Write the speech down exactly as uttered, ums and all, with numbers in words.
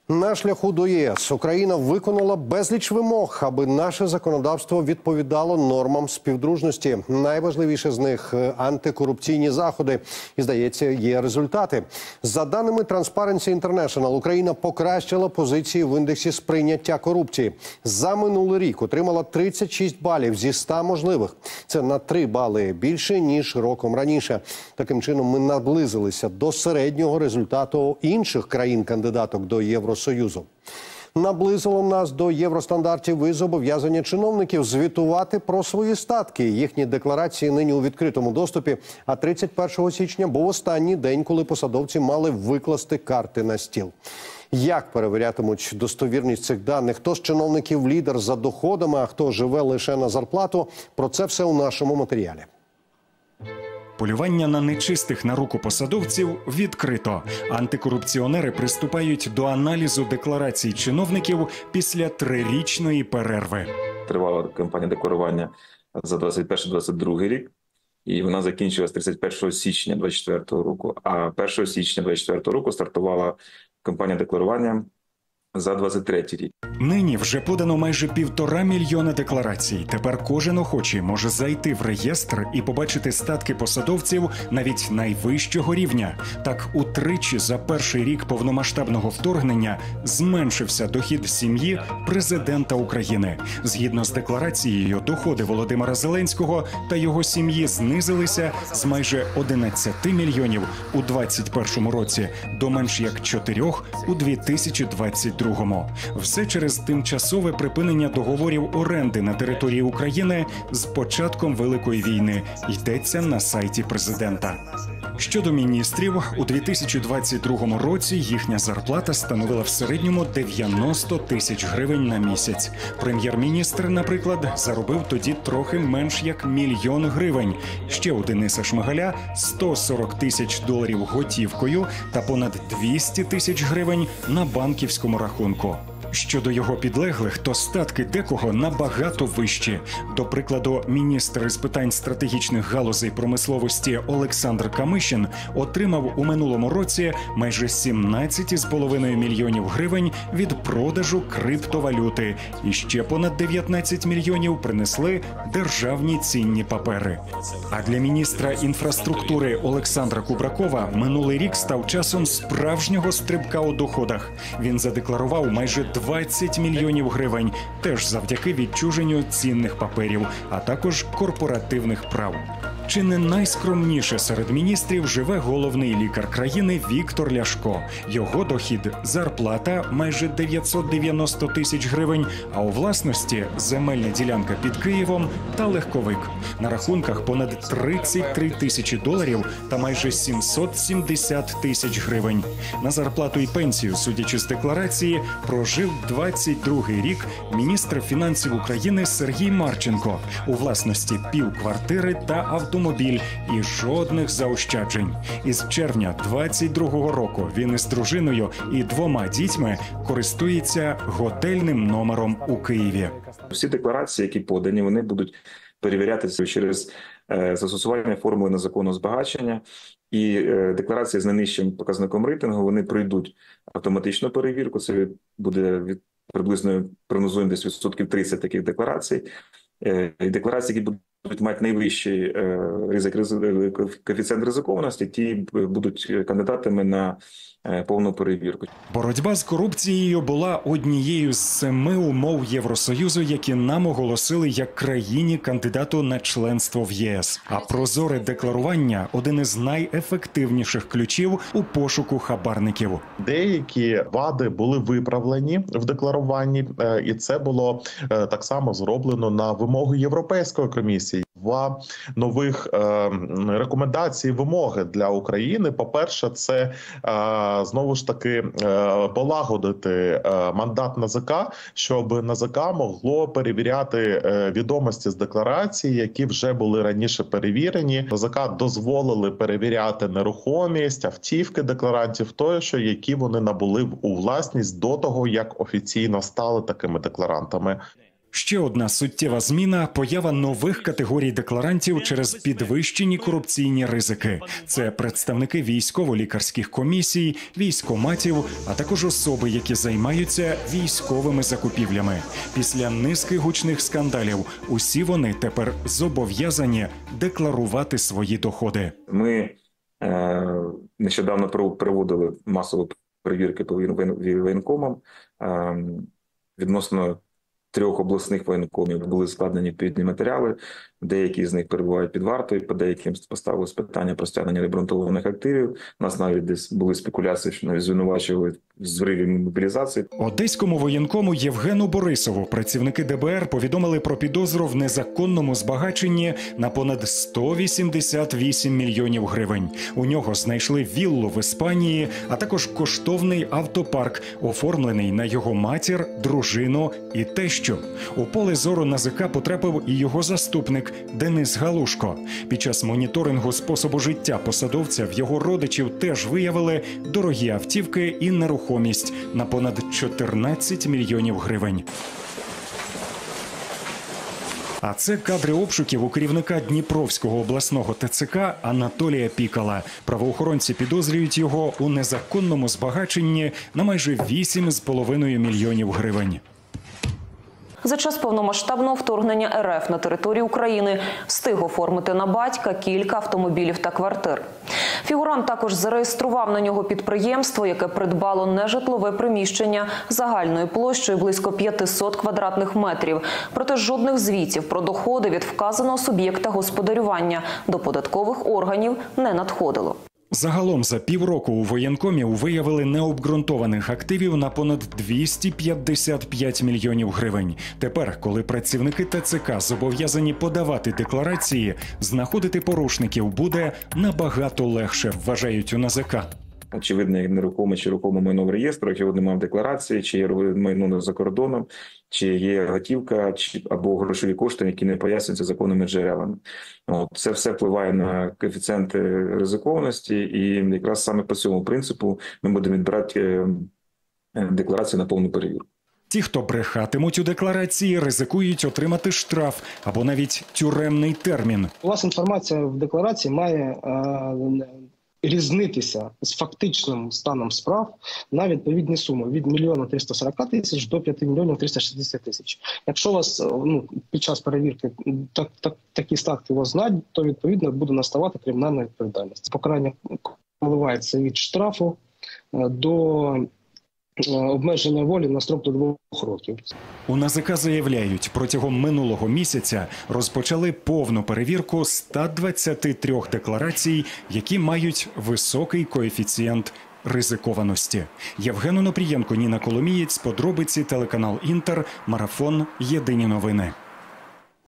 На шляху до ЄС Україна виконала безліч вимог, аби наше законодавство відповідало нормам співдружності. Найважливіше з них – антикорупційні заходи. І, здається, є результати. За даними Transparency International, Україна покращила позиції в індексі сприйняття корупції. За минулий рік отримала тридцять шість балів зі ста можливих. Це на три бали більше, ніж роком раніше. Таким чином, ми наблизилися до середнього результату інших країн-кандидаток до Євросоюзу. Союзу. Наблизило нас до євростандартів і зобов'язання чиновників звітувати про свої статки. Їхні декларації нині у відкритому доступі, а тридцять першого січня був останній день, коли посадовці мали викласти карти на стіл. Як перевірятимуть достовірність цих даних? Хто з чиновників лідер за доходами, а хто живе лише на зарплату? Про це все у нашому матеріалі. Полювання на нечистих на руку посадовців відкрито. Антикорупціонери приступають до аналізу декларацій чиновників після трирічної перерви. Тривала кампанія декларування за двадцять перший - двадцять другий рік, і вона закінчилась тридцять першого січня двадцять четвертого року. А першого січня двадцять четвертого року стартувала кампанія декларування за двадцять третій рік. Нині вже подано майже півтора мільйона декларацій. Тепер кожен охочий може зайти в реєстр і побачити статки посадовців навіть найвищого рівня. Так, утричі за перший рік повномасштабного вторгнення зменшився дохід сім'ї президента України. Згідно з декларацією, доходи Володимира Зеленського та його сім'ї знизилися з майже одинадцяти мільйонів у двадцять першому році до менш як чотирьох у дві тисячі двадцять другому. Все через тимчасове припинення договорів оренди на території України з початком Великої війни, йдеться на сайті президента. Щодо міністрів, у дві тисячі двадцять другому році їхня зарплата становила в середньому дев'яносто тисяч гривень на місяць. Прем'єр-міністр, наприклад, заробив тоді трохи менш як мільйон гривень. Ще у Дениса Шмигаля – сто сорок тисяч доларів готівкою та понад двісті тисяч гривень на банківському рахунку. Щодо його підлеглих, то статки декого набагато вищі. До прикладу, міністр із питань стратегічних галузей промисловості Олександр Камишин отримав у минулому році майже сімнадцять цілих п'ять десятих мільйонів гривень від продажу криптовалюти. І ще понад дев'ятнадцять мільйонів принесли державні цінні папери. А для міністра інфраструктури Олександра Кубракова минулий рік став часом справжнього стрибка у доходах. Він задекларував майже двадцять мільйонів гривень, теж завдяки відчуженню цінних паперів, а також корпоративних прав. Чи не найскромніше серед міністрів живе головний лікар країни Віктор Ляшко. Його дохід – зарплата майже дев'ятсот дев'яносто тисяч гривень, а у власності – земельна ділянка під Києвом та легковик. На рахунках понад тридцять три тисячі доларів та майже сімсот сімдесят тисяч гривень. На зарплату і пенсію, судячи з декларації, прожив двадцять другий рік міністр фінансів України Сергій Марченко. У власності півквартири та автомобіль. Автомобіль і жодних заощаджень. Із червня двадцять другого року він із дружиною і двома дітьми користується готельним номером у Києві. Всі декларації, які подані, вони будуть перевірятися через е, застосування формули незаконного збагачення. І е, декларації з найнижчим показником рейтингу, вони пройдуть автоматичну перевірку. Це буде від, приблизно, прогнозуємо, десь відсотків тридцять таких декларацій. Е, і декларації, які будуть будуть мати найвищий е, ризик, коефіцієнт ризикованості, ті будуть кандидатами на е, повну перевірку. Боротьба з корупцією була однією з семи умов Євросоюзу, які нам оголосили як країні-кандидату на членство в ЄС. А прозоре декларування – один із найефективніших ключів у пошуку хабарників. Деякі вади були виправлені в декларуванні, і це було так само зроблено на вимогу Європейської комісії. Два нових е, рекомендації, вимоги для України. По-перше, це е, знову ж таки е, полагодити е, мандат НАЗК, щоб НАЗК могло перевіряти е, відомості з декларації, які вже були раніше перевірені. НАЗК дозволили перевіряти нерухомість, автівки декларантів, тощо, які вони набули у власність до того, як офіційно стали такими декларантами. Ще одна суттєва зміна – поява нових категорій декларантів через підвищені корупційні ризики. Це представники військово-лікарських комісій, військкоматів, а також особи, які займаються військовими закупівлями. Після низки гучних скандалів усі вони тепер зобов'язані декларувати свої доходи. Ми е, нещодавно проводили масові перевірки по воєнкомам. Е, відносно трьох обласних воєнкомів були складені відповідні матеріали. Деякі з них перебувають під вартою, по деяким поставилось питання про стягнення необґрунтованих активів. У нас навіть десь були спекуляції, що навіть звинувачували в зриві мобілізації. Одеському воєнкому Євгену Борисову працівники де бе ер повідомили про підозру в незаконному збагаченні на понад сто вісімдесят вісім мільйонів гривень. У нього знайшли віллу в Іспанії, а також коштовний автопарк, оформлений на його матір, дружину і тещу. У поле зору на зе ка потрапив і його заступник Денис Галушко. Під час моніторингу способу життя посадовця в його родичів теж виявили дорогі автівки і нерухомість на понад чотирнадцять мільйонів гривень. А це кадри обшуків у керівника Дніпровського обласного те це ка Анатолія Пікала. Правоохоронці підозрюють його у незаконному збагаченні на майже вісім з половиною мільйонів гривень. За час повномасштабного вторгнення ер еф на територію України встиг оформити на батька кілька автомобілів та квартир. Фігурант також зареєстрував на нього підприємство, яке придбало нежитлове приміщення загальною площею близько п'ятсот квадратних метрів. Проте жодних звітів про доходи від вказаного суб'єкта господарювання до податкових органів не надходило. Загалом за півроку у воєнкомі виявили необґрунтованих активів на понад двісті п'ятдесят п'ять мільйонів гривень. Тепер, коли працівники те це ка зобов'язані подавати декларації, знаходити порушників буде набагато легше, вважають у ен а зе ка. Очевидно, нерухоме чи рухоме майно в реєстру, якщо немає декларації, чи є майно за кордоном, чи є готівка, чи або грошові кошти, які не пояснюються законними джерелами. От, це все впливає на коефіцієнти ризикованості, і якраз саме по цьому принципу ми будемо відбирати декларацію на повну перевірку. Ті, хто брехатимуть у декларації, ризикують отримати штраф або навіть тюремний термін. У вас інформація в декларації має е різнитися з фактичним станом справ на відповідні суми від мільйона триста сорок тисяч до п'яти мільйонів триста шістдесят тисяч. Якщо у вас ну, під час перевірки так, так, такі статки у вас знають, то відповідно буде наставати кримінальна відповідальність. Покарання коливається від штрафу до обмеження волі на строк до двох років. У ен а зе ка заявляють, протягом минулого місяця розпочали повну перевірку ста двадцяти трьох декларацій, які мають високий коефіцієнт ризикованості. Євген Онопрієнко, Ніна Коломієць, подробиці, телеканал Інтер, марафон, єдині новини.